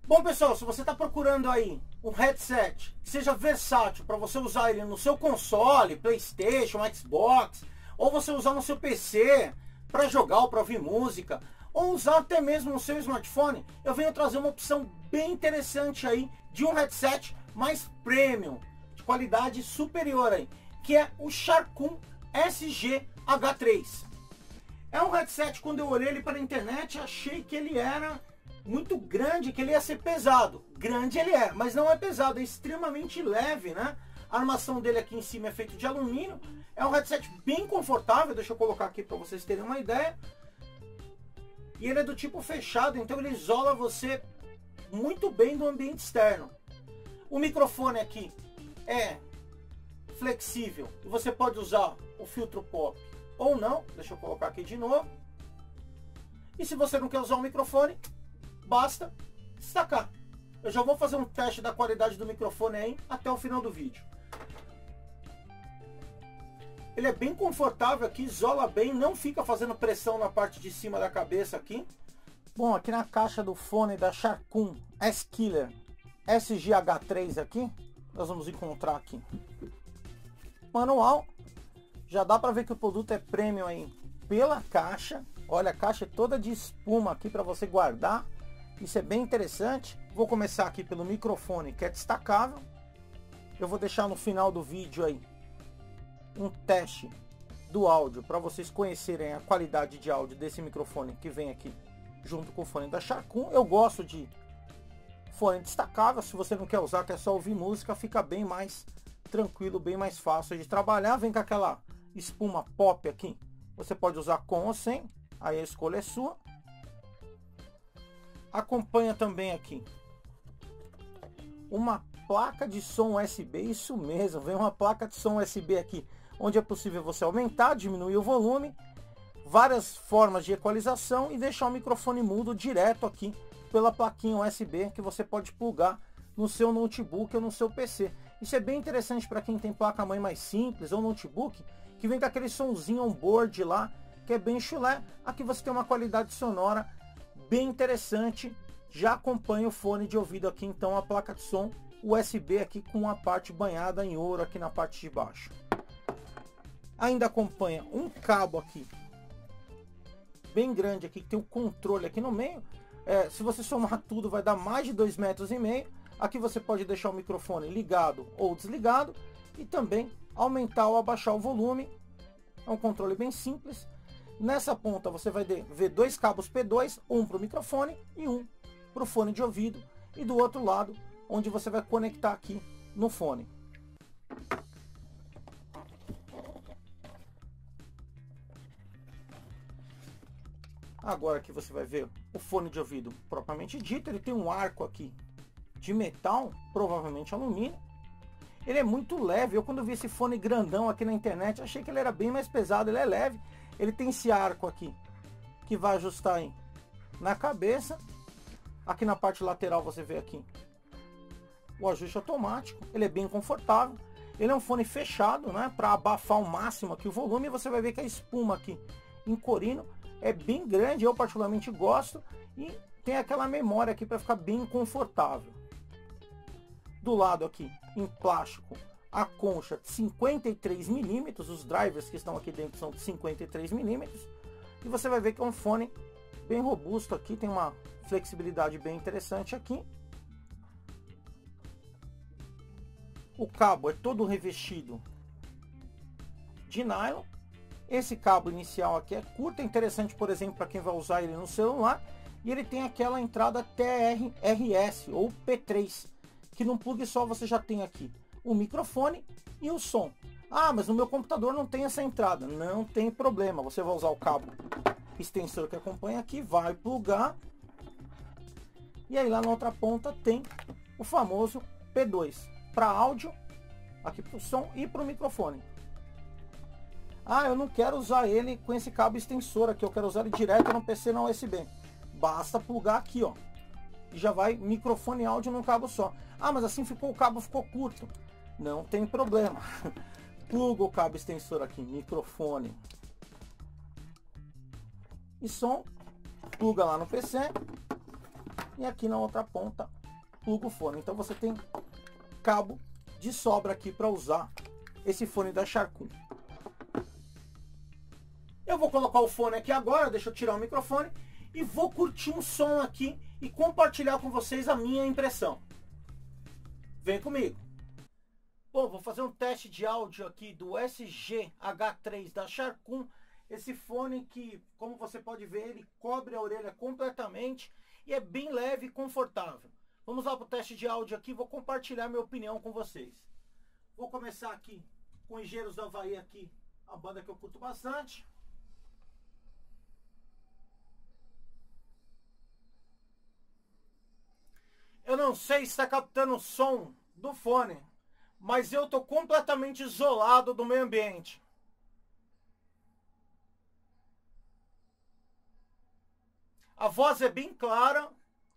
Bom, pessoal, se você está procurando aí um headset que seja versátil para você usar ele no seu console, PlayStation, Xbox, ou você usar no seu PC para jogar ou para ouvir música, ou usar até mesmo no seu smartphone, eu venho trazer uma opção bem interessante aí de um headset mais premium, de qualidade superior aí, que é o Sharkoon SG-H3. É um headset, quando eu olhei ele pela internet, achei que ele era muito grande, que ele ia ser pesado. Grande ele é, mas não é pesado, é extremamente leve, né? A armação dele aqui em cima é feita de alumínio. É um headset bem confortável, deixa eu colocar aqui para vocês terem uma ideia. E ele é do tipo fechado, então ele isola você muito bem do ambiente externo. O microfone aqui é flexível e você pode usar o filtro pop ou não. Deixa eu colocar aqui de novo. E se você não quer usar o microfone, basta destacar. Eu já vou fazer um teste da qualidade do microfone aí até o final do vídeo. Ele é bem confortável aqui, isola bem, não fica fazendo pressão na parte de cima da cabeça aqui. Bom, aqui na caixa do fone da Sharkoon S-Killer SG-H3 aqui, nós vamos encontrar aqui manual. Já dá para ver que o produto é premium aí pela caixa. Olha, a caixa é toda de espuma aqui para você guardar. Isso é bem interessante. Vou começar aqui pelo microfone, que é destacável. Eu vou deixar no final do vídeo aí um teste do áudio para vocês conhecerem a qualidade de áudio desse microfone que vem aqui junto com o fone da Sharkoon. Eu gosto de fone destacável. Se você não quer usar, quer só ouvir música, fica bem mais tranquilo, bem mais fácil de trabalhar. Vem com aquela espuma pop aqui. Você pode usar com ou sem, aí a escolha é sua. Acompanha também aqui uma placa de som USB, isso mesmo, vem uma placa de som USB aqui, onde é possível você aumentar, diminuir o volume, várias formas de equalização e deixar o microfone mudo direto aqui pela plaquinha USB que você pode plugar no seu notebook ou no seu PC. Isso é bem interessante para quem tem placa-mãe mais simples ou notebook, que vem com aquele sonzinho on-board lá, que é bem chulé. Aqui você tem uma qualidade sonora bem interessante. Já acompanha o fone de ouvido aqui, então a placa de som USB aqui com a parte banhada em ouro aqui na parte de baixo. Ainda acompanha um cabo aqui bem grande aqui, que tem o controle aqui no meio. Se você somar tudo vai dar mais de 2,5 metros. Aqui você pode deixar o microfone ligado ou desligado e também aumentar ou abaixar o volume. É um controle bem simples. Nessa ponta você vai ver dois cabos P2, um para o microfone e um para o fone de ouvido, e do outro lado onde você vai conectar aqui no fone. Agora aqui você vai ver o fone de ouvido propriamente dito. Ele tem um arco aqui de metal, provavelmente alumínio. Ele é muito leve. Eu, quando vi esse fone grandão aqui na internet, achei que ele era bem mais pesado. Ele é leve. Ele tem esse arco aqui que vai ajustar aí na cabeça. Aqui na parte lateral você vê aqui o ajuste automático. Ele é bem confortável. Ele é um fone fechado, né, para abafar ao máximo aqui o volume. Você vai ver que a espuma aqui em corino é bem grande. Eu particularmente gosto. E tem aquela memória aqui para ficar bem confortável. Do lado aqui em plástico, a concha de 53 milímetros. Os drivers que estão aqui dentro são de 53 milímetros. E você vai ver que é um fone bem robusto aqui, tem uma flexibilidade bem interessante aqui. O cabo é todo revestido de nylon. Esse cabo inicial aqui é curto, é interessante, por exemplo, para quem vai usar ele no celular. E ele tem aquela entrada TRRS ou P3, que num plug só você já tem aqui o microfone e o som. Ah, mas no meu computador não tem essa entrada. Não tem problema, você vai usar o cabo extensor que acompanha aqui, vai plugar. E aí lá na outra ponta tem o famoso P2 para áudio, aqui para o som e para o microfone. Ah, eu não quero usar ele com esse cabo extensor aqui, eu quero usar ele direto no PC na USB. Basta plugar aqui, ó, e já vai microfone e áudio num cabo só. Ah, mas assim o cabo ficou curto. Não tem problema. Pluga o cabo extensor aqui, microfone e som, pluga lá no PC e aqui na outra ponta pluga o fone. Então você tem cabo de sobra aqui para usar esse fone da Sharkoon. Eu vou colocar o fone aqui agora, deixa eu tirar o microfone e vou curtir um som aqui e compartilhar com vocês a minha impressão. Vem comigo. Bom, vou fazer um teste de áudio aqui do SG-H3 da Sharkoon. Esse fone que, como você pode ver, ele cobre a orelha completamente e é bem leve e confortável. Vamos lá para o teste de áudio aqui, vou compartilhar minha opinião com vocês. Vou começar aqui com Engenheiros do Havaí aqui, a banda que eu curto bastante. Eu não sei se está captando o som do fone, mas eu estou completamente isolado do meio ambiente. A voz é bem clara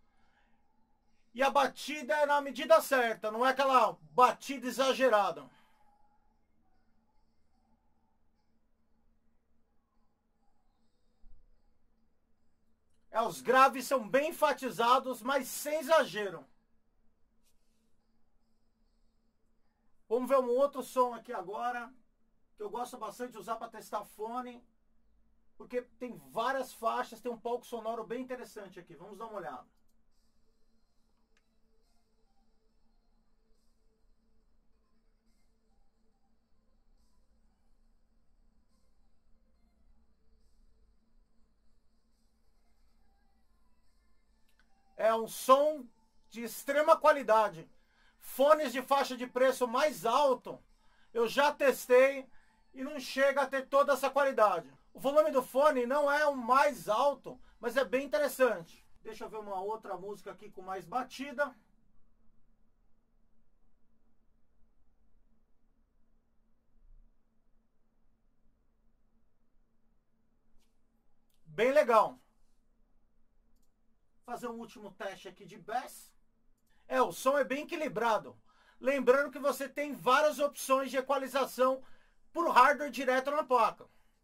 e a batida é na medida certa, não é aquela batida exagerada. Os graves são bem enfatizados, mas sem exagero. Vamos ver um outro som aqui agora, que eu gosto bastante de usar para testar fone, porque tem várias faixas, tem um palco sonoro bem interessante aqui. Vamos dar uma olhada. É um som de extrema qualidade. Fones de faixa de preço mais alto, eu já testei e não chega a ter toda essa qualidade. O volume do fone não é o mais alto, mas é bem interessante. Deixa eu ver uma outra música aqui com mais batida. Bem legal. Fazer um último teste aqui de bass. O som é bem equilibrado. Lembrando que você tem várias opções de equalização por hardware direto na placa.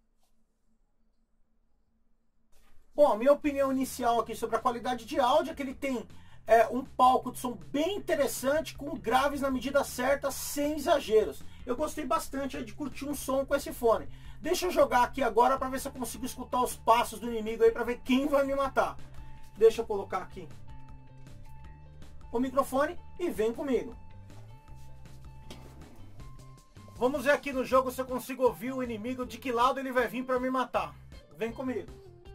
Bom, a minha opinião inicial aqui sobre a qualidade de áudio é que ele tem um palco de som bem interessante, com graves na medida certa, sem exageros. Eu gostei bastante de curtir um som com esse fone. Deixa eu jogar aqui agora para ver se eu consigo escutar os passos do inimigo aí, para ver quem vai me matar. Deixa eu colocar aqui o microfone e vem comigo. Vamos ver aqui no jogo se eu consigo ouvir o inimigo, de que lado ele vai vir para me matar. Vem comigo.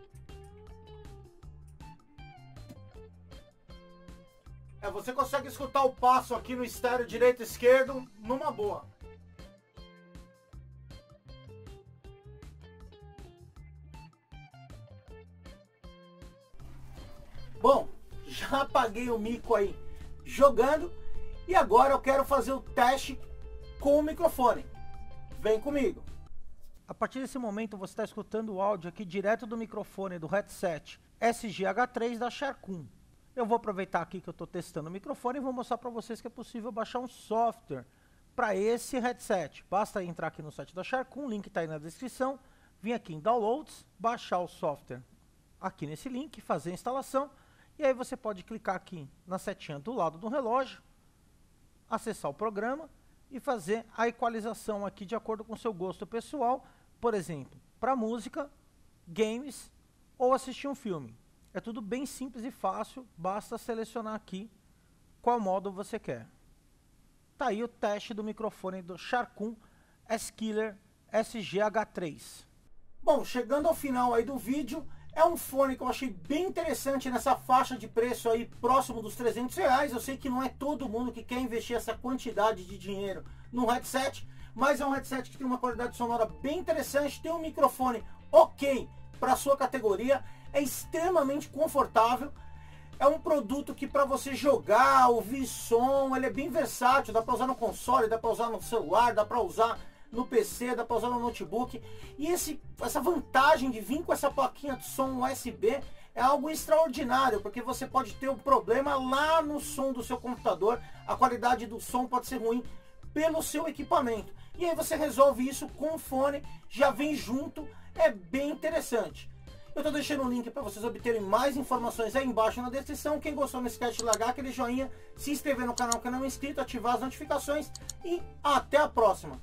Você consegue escutar o passo aqui no estéreo direito e esquerdo numa boa. Bom, já apaguei o mico aí jogando e agora eu quero fazer o teste com o microfone. Vem comigo. A partir desse momento você está escutando o áudio aqui direto do microfone do headset SG-H3 da Sharkoon. Eu vou aproveitar aqui que eu estou testando o microfone e vou mostrar para vocês que é possível baixar um software para esse headset. Basta entrar aqui no site da Sharkoon, o link está aí na descrição, vir aqui em Downloads, baixar o software aqui nesse link, fazer a instalação. E aí você pode clicar aqui na setinha do lado do relógio, acessar o programa e fazer a equalização aqui de acordo com o seu gosto pessoal, por exemplo, para música, games ou assistir um filme. É tudo bem simples e fácil, basta selecionar aqui qual modo você quer. Tá aí o teste do microfone do Sharkoon S-Killer SG-H3. Bom, chegando ao final aí do vídeo, é um fone que eu achei bem interessante nessa faixa de preço aí próximo dos R$300. Eu sei que não é todo mundo que quer investir essa quantidade de dinheiro num headset, mas é um headset que tem uma qualidade sonora bem interessante, tem um microfone ok para sua categoria, é extremamente confortável, é um produto que para você jogar, ouvir som, ele é bem versátil, dá para usar no console, dá para usar no celular, dá para usar no PC, dá para usar no notebook. E essa vantagem de vir com essa plaquinha de som USB é algo extraordinário, porque você pode ter um problema lá no som do seu computador, a qualidade do som pode ser ruim pelo seu equipamento. E aí você resolve isso com o fone, já vem junto, é bem interessante. Eu tô deixando o link para vocês obterem mais informações aí embaixo na descrição. Quem gostou, não esquece de largar aquele joinha, se inscrever no canal que não é inscrito, ativar as notificações e até a próxima.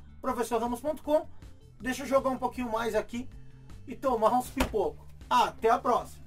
ProfessorRamos.com. Deixa eu jogar um pouquinho mais aqui e tomar uns pipocos. Até a próxima.